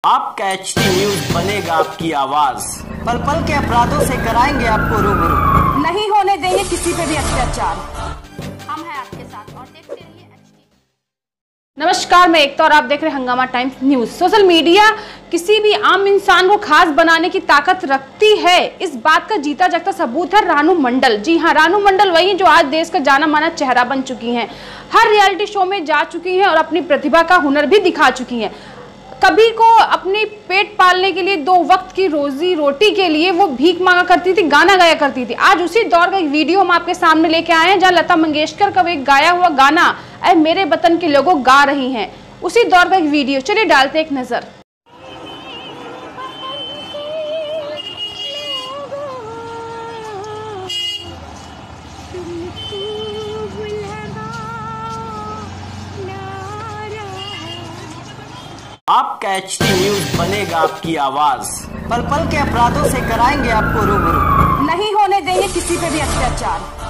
आपका HT news बनेगा आपकी आवाज, पल पल के अपराधों से कराएंगे आपको रूबरू। नहीं होने देंगे किसी पे भी अत्याचार। हम हैं आपके साथ और देखते रहिए एचटी। नमस्कार, मैं एकता और आप देख रहे हैं हंगामा टाइम्स न्यूज। सोशल मीडिया किसी भी आम इंसान को खास बनाने की ताकत रखती है, इस बात का जीता जागता सबूत है रानू मंडल। जी हाँ, रानू मंडल वही जो आज देश का जाना माना चेहरा बन चुकी हैं, हर रियलिटी शो में जा चुकी हैं और अपनी प्रतिभा का हुनर भी दिखा चुकी हैं। कभी को अपने पेट पालने के लिए, 2 वक्त की रोजी रोटी के लिए वो भीख मांगा करती थी, गाना गाया करती थी। आज उसी दौर का एक वीडियो हम आपके सामने लेके आए हैं जहां लता मंगेशकर का एक गाया हुआ गाना ऐ मेरे वतन के लोगों गा रही हैं। उसी दौर का एक वीडियो, चलिए डालते एक नजर। आपका एचटी न्यूज बनेगा आपकी आवाज, पल पल के अपराधों से कराएंगे आपको रूबरू। नहीं होने देंगे किसी पे भी अत्याचार।